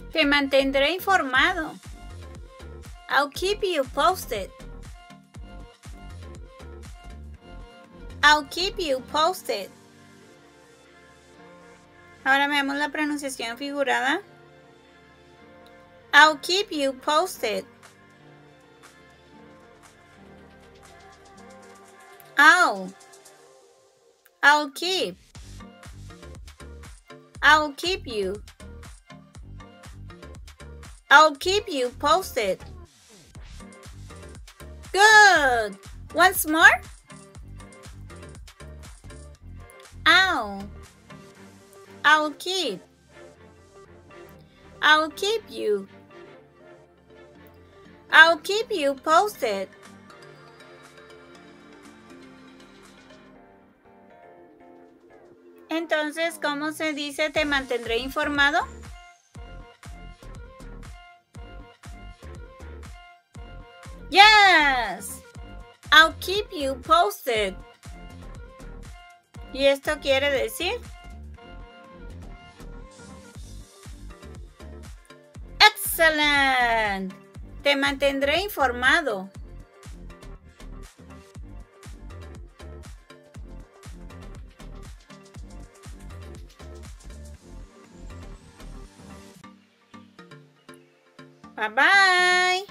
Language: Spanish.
Te mantendré informado. I'll keep you posted. I'll keep you posted. Ahora veamos la pronunciación figurada. I'll keep you posted. I'll keep. I'll keep you. I'll keep you posted. Good. Once more. I'll keep. I'll keep you. I'll keep you posted. Entonces, ¿cómo se dice te mantendré informado? Yes, I'll keep you posted. ¿Y esto quiere decir? Excellent. Te mantendré informado. Bye bye.